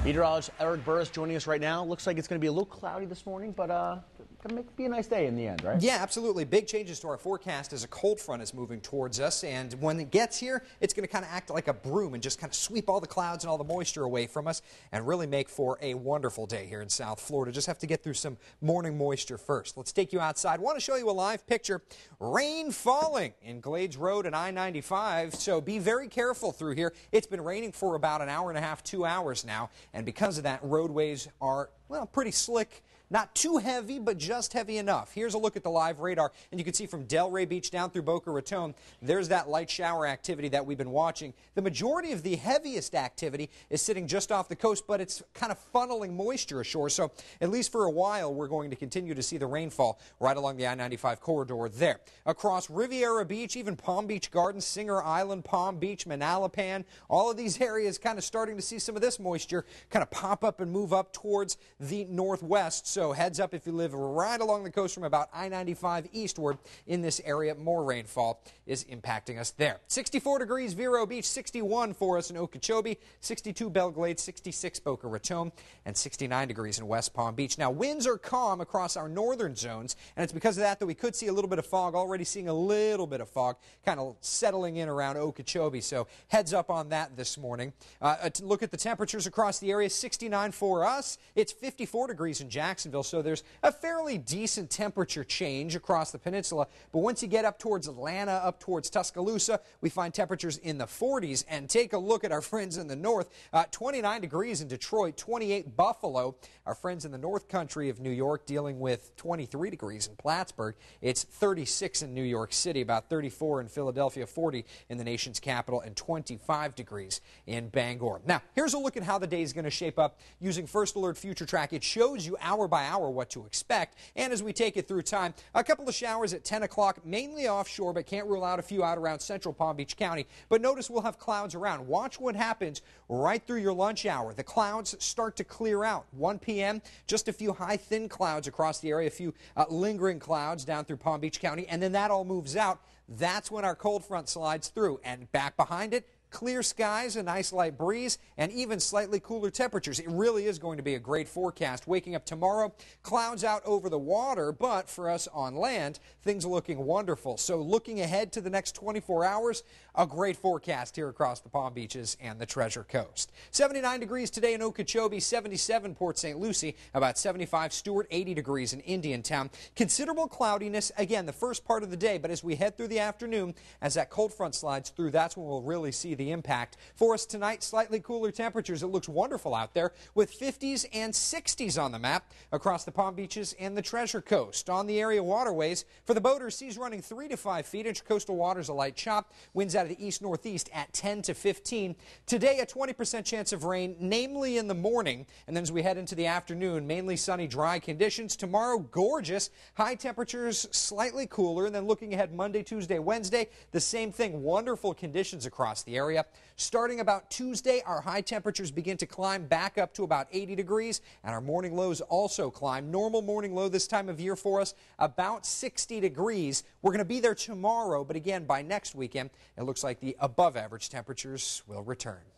Meteorologist Eric Burris joining us right now. Looks like it's going to be a little cloudy this morning, but going to be a nice day in the end, right? Yeah, absolutely. Big changes to our forecast as a cold front is moving towards us, and when it gets here, it's going to kind of act like a broom and just kind of sweep all the clouds and all the moisture away from us and really make for a wonderful day here in South Florida. Just have to get through some morning moisture first. Let's take you outside. Want to show you a live picture. Rain falling in Glades Road and I-95, so be very careful through here. It's been raining for about an hour and a half, 2 hours now, and because of that, roadways are, well, pretty slick. Not too heavy, but just heavy enough. Here's a look at the live radar, and you can see from Delray Beach down through Boca Raton, there's that light shower activity that we've been watching. The majority of the heaviest activity is sitting just off the coast, but it's kind of funneling moisture ashore, so at least for a while, we're going to continue to see the rainfall right along the I-95 corridor there. Across Riviera Beach, even Palm Beach Gardens, Singer Island, Palm Beach, Manalapan, all of these areas kind of starting to see some of this moisture kind of pop up and move up towards the northwest. So heads up if you live right along the coast from about I-95 eastward in this area. More rainfall is impacting us there. 64 degrees Vero Beach, 61 for us in Okeechobee, 62 Belglade, 66 Boca Raton, and 69 degrees in West Palm Beach. Now, winds are calm across our northern zones, and it's because of that we could see a little bit of fog. Already seeing a little bit of fog kind of settling in around Okeechobee, so heads up on that this morning. Look at the temperatures across the area. 69 for us. It's 54 degrees in Jacksonville. So there's a fairly decent temperature change across the peninsula. But once you get up towards Atlanta, up towards Tuscaloosa, we find temperatures in the 40s. And take a look at our friends in the north. 29 degrees in Detroit, 28 Buffalo. Our friends in the north country of New York dealing with 23 degrees in Plattsburgh. It's 36 in New York City, about 34 in Philadelphia, 40 in the nation's capital, and 25 degrees in Bangor. Now, here's a look at how the day is going to shape up using First Alert Future Track. It shows you hour by hour what to expect, and as we take it through time, a couple of showers at 10 o'clock, mainly offshore, but can't rule out a few out around central Palm Beach County. But notice we'll have clouds around. Watch what happens right through your lunch hour. The clouds start to clear out. 1 p.m., just a few high, thin clouds across the area, a few lingering clouds down through Palm Beach County, and then that all moves out. That's when our cold front slides through, and back behind it, clear skies, a nice light breeze, and even slightly cooler temperatures. It really is going to be a great forecast. Waking up tomorrow, clouds out over the water, but for us on land, things are looking wonderful. So looking ahead to the next 24 hours, a great forecast here across the Palm Beaches and the Treasure Coast. 79 degrees today in Okeechobee, 77 Port St. Lucie, about 75 Stewart, 80 degrees in Indiantown. Considerable cloudiness, again, the first part of the day, but as we head through the afternoon, as that cold front slides through, that's when we'll really see the impact. For us tonight, slightly cooler temperatures. It looks wonderful out there with 50s and 60s on the map across the Palm Beaches and the Treasure Coast. On the area waterways, for the boaters, seas running 3 to 5 feet. Intercoastal waters a light chop. Winds out of the east-northeast at 10 to 15. Today, a 20% chance of rain, namely in the morning. And then as we head into the afternoon, mainly sunny, dry conditions. Tomorrow, gorgeous. High temperatures, slightly cooler. And then looking ahead Monday, Tuesday, Wednesday, the same thing. Wonderful conditions across the area. Starting about Tuesday, our high temperatures begin to climb back up to about 80 degrees, and our morning lows also climb. Normal morning low this time of year for us, about 60 degrees. We're going to be there tomorrow, but again, by next weekend, it looks like the above average temperatures will return.